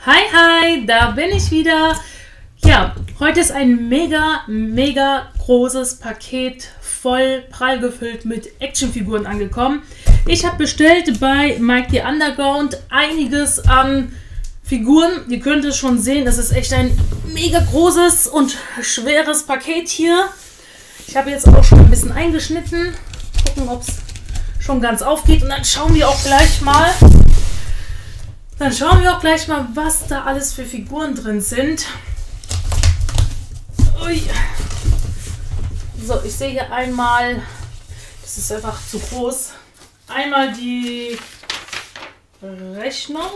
Hi, hi, da bin ich wieder. Ja, heute ist ein mega großes Paket voll prall gefüllt mit Actionfiguren angekommen. Ich habe bestellt bei Mike the Underground einiges an Figuren. Ihr könnt es schon sehen, das ist echt ein mega großes und schweres Paket hier. Ich habe jetzt auch schon ein bisschen eingeschnitten. Gucken, ob es schon ganz aufgeht. Und dann schauen wir auch gleich mal. Was da alles für Figuren drin sind. Ui. So, ich sehe hier einmal, das ist einfach zu groß, einmal die Rechnung.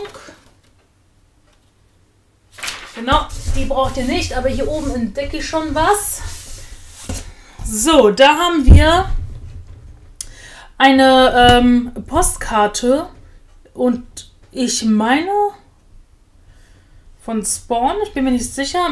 Genau, die braucht ihr nicht, aber hier oben entdecke ich schon was. So, da haben wir eine Postkarte und ich meine von Spawn, ich bin mir nicht sicher,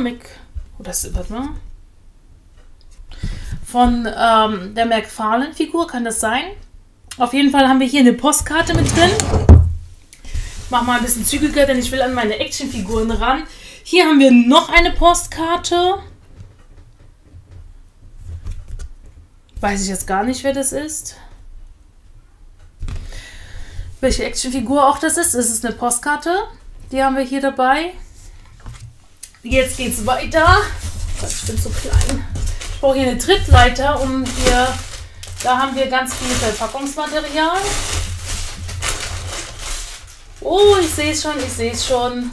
von der McFarlane-Figur, kann das sein? Auf jeden Fall haben wir hier eine Postkarte mit drin. Ich mache mal ein bisschen zügiger, denn ich will an meine Actionfiguren ran. Hier haben wir noch eine Postkarte. Weiß ich jetzt gar nicht, wer das ist. Welche Actionfigur auch das ist. Es ist eine Postkarte. Die haben wir hier dabei. Jetzt geht's weiter. Ich bin zu klein. Ich brauche hier eine Trittleiter, um hier. Da haben wir ganz viel Verpackungsmaterial. Oh, ich sehe es schon.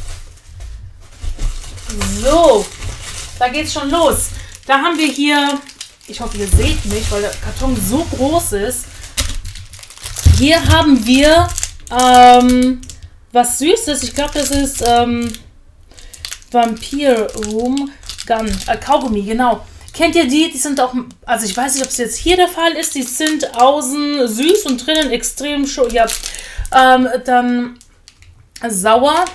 So, da geht's schon los. Da haben wir hier, ich hoffe, ihr seht mich, weil der Karton so groß ist. Hier haben wir was Süßes. Ich glaube, das ist Vampire Room Gun. Kaugummi, genau. Kennt ihr die? Die sind auch, also ich weiß nicht, ob es jetzt hier der Fall ist. Die sind außen süß und drinnen extrem ja, dann sauer.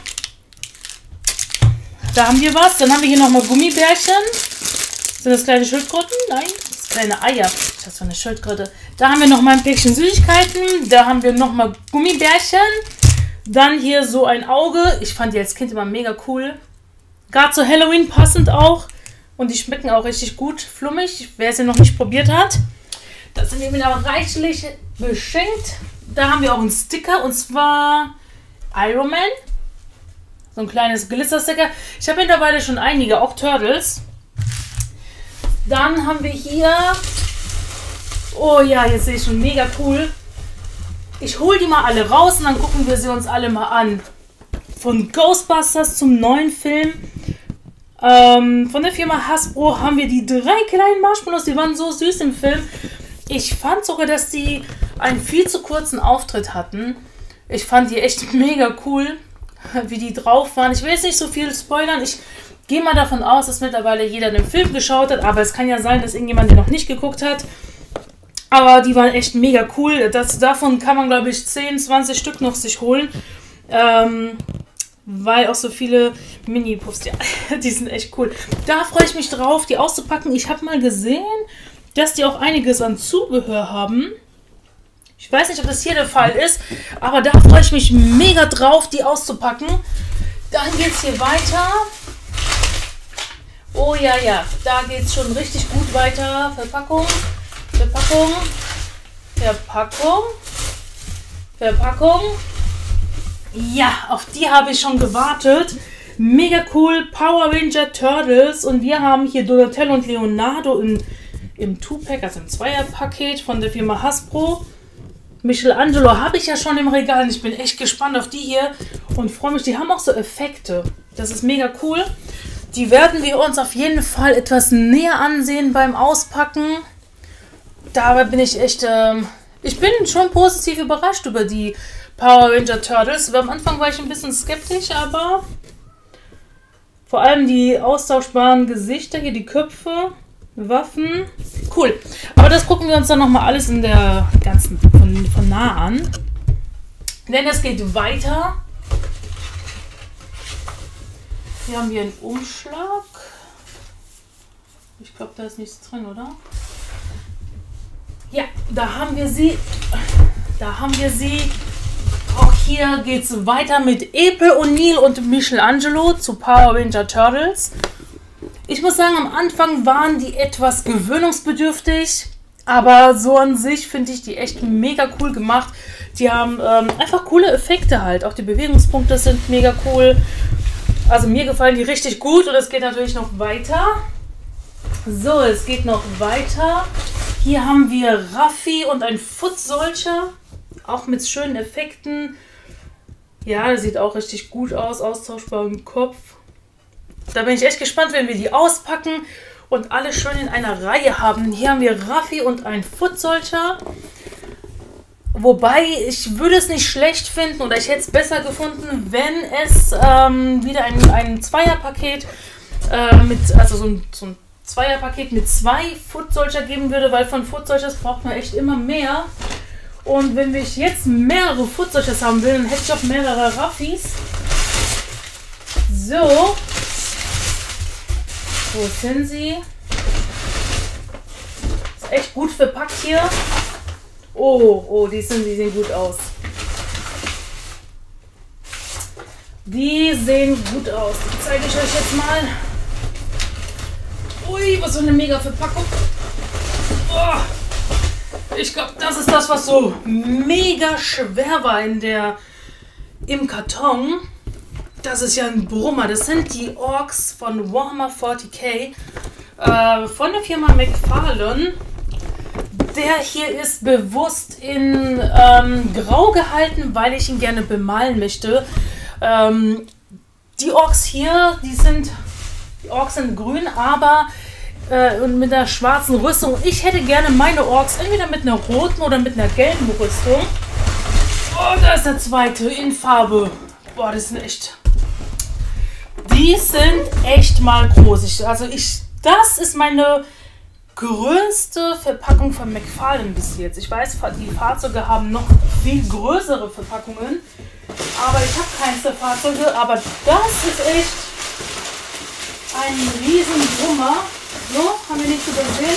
Da haben wir was. Dann haben wir hier nochmal Gummibärchen. Sind das kleine Schildkröten? Nein, das sind kleine Eier. Das war eine Schildkröte. Da haben wir nochmal ein Päckchen Süßigkeiten. Da haben wir nochmal Gummibärchen. Dann hier so ein Auge. Ich fand die als Kind immer mega cool. Gerade zu Halloween passend auch. Und die schmecken auch richtig gut. Flummig, wer es ja noch nicht probiert hat. Das sind wir aber reichlich beschenkt. Da haben wir auch einen Sticker. Und zwar Iron Man. So ein kleines Glitzersticker. Ich habe mittlerweile schon einige, auch Turtles. Dann haben wir hier... Oh ja, jetzt sehe ich schon, mega cool. Ich hole die mal alle raus und dann gucken wir sie uns alle mal an. Von Ghostbusters zum neuen Film. Von der Firma Hasbro haben wir die 3 kleinen Marshmallows. Die waren so süß im Film. Ich fand sogar, dass die einen viel zu kurzen Auftritt hatten. Ich fand die echt mega cool, wie die drauf waren. Ich will jetzt nicht so viel spoilern. Ich gehe mal davon aus, dass mittlerweile jeder den Film geschaut hat. Aber es kann ja sein, dass irgendjemand den noch nicht geguckt hat. Aber die waren echt mega cool. Davon kann man, glaube ich, 10, 20 Stück noch sich holen. Weil auch so viele Mini-Puffs, ja, die sind echt cool. Da freue ich mich drauf, die auszupacken. Ich habe mal gesehen, dass die auch einiges an Zubehör haben. Ich weiß nicht, ob das hier der Fall ist, aber da freue ich mich mega drauf, die auszupacken. Dann geht es hier weiter. Oh ja, da geht es schon richtig gut weiter. Verpackung. Ja, auf die habe ich schon gewartet. Mega cool. Power Ranger Turtles. Und wir haben hier Donatello und Leonardo im 2-Pack, also im 2er-Paket von der Firma Hasbro. Michelangelo habe ich ja schon im Regal. Und ich bin echt gespannt auf die hier und freue mich. Die haben auch so Effekte. Das ist mega cool. Die werden wir uns auf jeden Fall etwas näher ansehen beim Auspacken. Dabei bin ich echt, ich bin schon positiv überrascht über die Power Ranger Turtles. Am Anfang war ich ein bisschen skeptisch, aber vor allem die austauschbaren Gesichter, hier die Köpfe, Waffen, cool. Aber das gucken wir uns dann nochmal alles in der ganzen, von nah an. Denn es geht weiter. Hier haben wir einen Umschlag. Ich glaube, da ist nichts drin, oder? Ja, da haben wir sie. Auch hier geht es weiter mit April O'Neil und Michelangelo zu Power Ranger Turtles. Ich muss sagen, am Anfang waren die etwas gewöhnungsbedürftig, aber so an sich finde ich die echt mega cool gemacht. Die haben einfach coole Effekte halt, auch die Bewegungspunkte sind mega cool. Also mir gefallen die richtig gut und es geht natürlich noch weiter. So, es geht noch weiter. Hier haben wir Raffi und ein Foot Soldier, auch mit schönen Effekten. Ja, das sieht auch richtig gut aus, austauschbar im Kopf. Da bin ich echt gespannt, wenn wir die auspacken und alle schön in einer Reihe haben. Hier haben wir Raffi und ein Foot Soldier. Wobei, ich würde es nicht schlecht finden oder ich hätte es besser gefunden, wenn es wieder ein Zweierpaket also so ein Zweierpaket mit 2 Foot Soldier geben würde, weil von Foot Soldiers braucht man echt immer mehr. Und wenn ich jetzt mehrere Foot Soldiers haben will, dann hätte ich auch mehrere Raffis. So. Wo sind sie? Ist echt gut verpackt hier. Oh, die sehen gut aus. Die sehen gut aus. Die zeige ich euch jetzt mal. Ui, was für eine mega Verpackung. Oh, ich glaube, das ist das, was so mega schwer war im Karton. Das ist ja ein Brummer. Das sind die Orks von Warhammer 40k von der Firma McFarlane. Der hier ist bewusst in Grau gehalten, weil ich ihn gerne bemalen möchte. Die Orks hier, die Orks sind grün, aber und mit einer schwarzen Rüstung. Ich hätte gerne meine Orks entweder mit einer roten oder mit einer gelben Rüstung. Oh, da ist der zweite in Farbe. Boah, die sind echt mal groß. Das ist meine größte Verpackung von McFarlane bis jetzt. Ich weiß, die Fahrzeuge haben noch viel größere Verpackungen, aber ich habe keine der Fahrzeuge. Aber das ist echt ein riesen Brummer. So, haben wir nichts übersehen.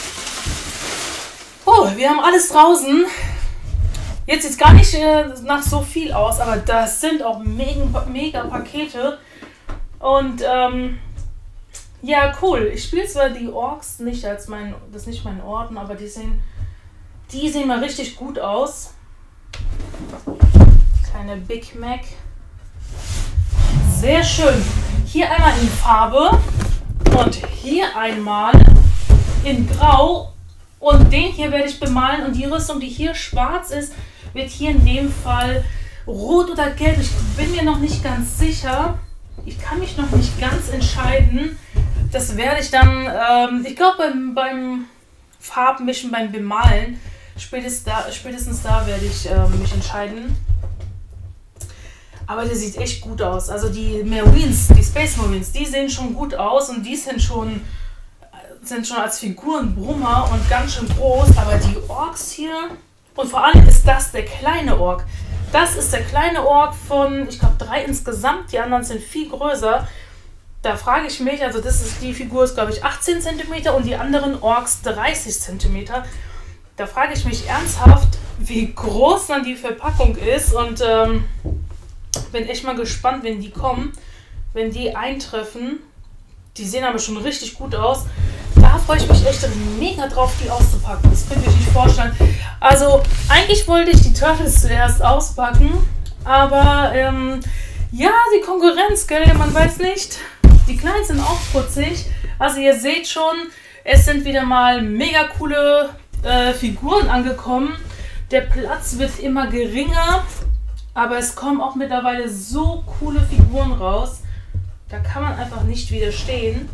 Oh, wir haben alles draußen. Jetzt sieht es gar nicht nach so viel aus, aber das sind auch mega Pakete. Und ja, cool. Ich spiele zwar die Orks nicht das ist nicht mein Orden, aber die sehen mal richtig gut aus. Kleine Big Mac. Sehr schön. Hier einmal in Farbe und hier einmal in Grau. Und den hier werde ich bemalen und die Rüstung, die hier schwarz ist, wird hier in dem Fall rot oder gelb. Ich bin mir noch nicht ganz sicher. Ich kann mich noch nicht ganz entscheiden. Das werde ich dann, ich glaube beim Farbmischen, beim Bemalen, spätestens da werde ich mich entscheiden. Aber der sieht echt gut aus. Also die Marines, die Space Marines, die sehen schon gut aus und die sind schon als Figuren Brummer und ganz schön groß. Aber die Orks hier, und vor allem ist das der kleine Ork. Das ist der kleine Ork von, ich glaube, 3 insgesamt. Die anderen sind viel größer. Da frage ich mich, also die Figur ist, glaube ich, 18 cm und die anderen Orks 30 cm. Da frage ich mich ernsthaft, wie groß dann die Verpackung ist und bin echt mal gespannt, wenn die kommen, wenn die eintreffen. Die sehen aber schon richtig gut aus. Da freue ich mich echt mega drauf, die auszupacken. Das könnt ihr euch nicht vorstellen. Also eigentlich wollte ich die Turtles zuerst auspacken, aber ja, die Konkurrenz, gell, man weiß nicht. Die Kleinen sind auch putzig. Also ihr seht schon, es sind wieder mal mega coole Figuren angekommen. Der Platz wird immer geringer, aber es kommen auch mittlerweile so coole Figuren raus. Da kann man einfach nicht widerstehen.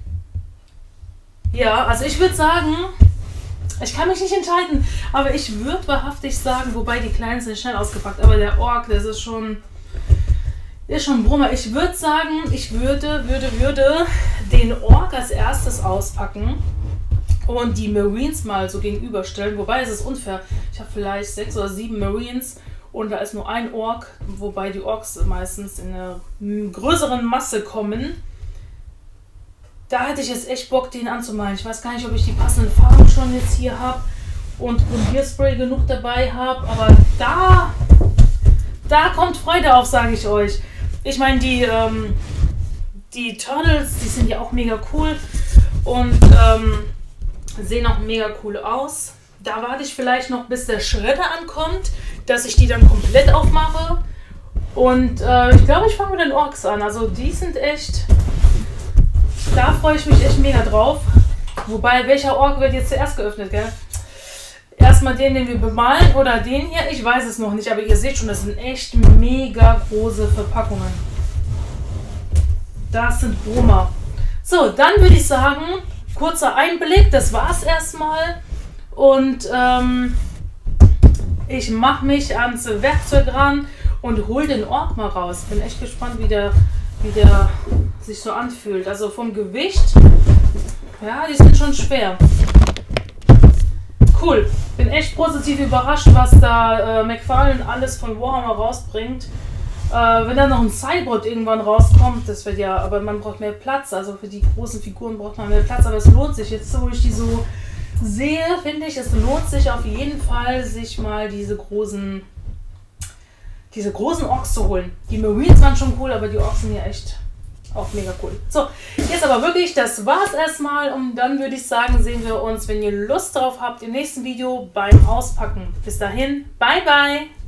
Ja, also ich würde sagen, ich kann mich nicht entscheiden, aber ich würde wahrhaftig sagen, wobei die Kleinen sind schnell ausgepackt, aber der Ork, das ist schon ein Brummer. Ich würde sagen, ich würde den Ork als erstes auspacken und die Marines mal so gegenüberstellen, wobei es ist unfair. Ich habe vielleicht 6 oder 7 Marines und da ist nur ein Ork, wobei die Orks meistens in einer größeren Masse kommen. Da hätte ich jetzt echt Bock, den anzumalen. Ich weiß gar nicht, ob ich die passenden Farben schon jetzt hier habe und Grundierspray genug dabei habe, aber da Da kommt Freude auf, sage ich euch. Ich meine, die Turtles, die sind ja auch mega cool und sehen auch mega cool aus. Da warte ich vielleicht noch, bis der Schredder ankommt, dass ich die dann komplett aufmache. Und ich glaube, ich fange mit den Orks an. Also die sind echt, da freue ich mich echt mega drauf. Wobei, welcher Ork wird jetzt zuerst geöffnet, gell? Erstmal den wir bemalen oder den hier, ich weiß es noch nicht. Aber ihr seht schon, das sind echt mega große Verpackungen. Das sind Brummer. So, dann würde ich sagen, kurzer Einblick, das war's erstmal. Und ich mache mich ans Werkzeug ran und hole den Ork mal raus. Bin echt gespannt, wie der sich so anfühlt. Also vom Gewicht, ja, die sind schon schwer. Cool. Bin echt positiv überrascht, was da McFarlane alles von Warhammer rausbringt. Wenn dann noch ein Cyborg irgendwann rauskommt, das wird ja, aber man braucht mehr Platz. Also für die großen Figuren braucht man mehr Platz. Aber es lohnt sich jetzt, wo ich die so sehe, finde ich, es lohnt sich auf jeden Fall, sich mal diese großen Orks zu holen. Die Marines waren schon cool, aber die Orks sind ja echt auch mega cool. So, jetzt aber wirklich, das war's erstmal und dann würde ich sagen, sehen wir uns, wenn ihr Lust drauf habt, im nächsten Video beim Auspacken. Bis dahin, bye bye!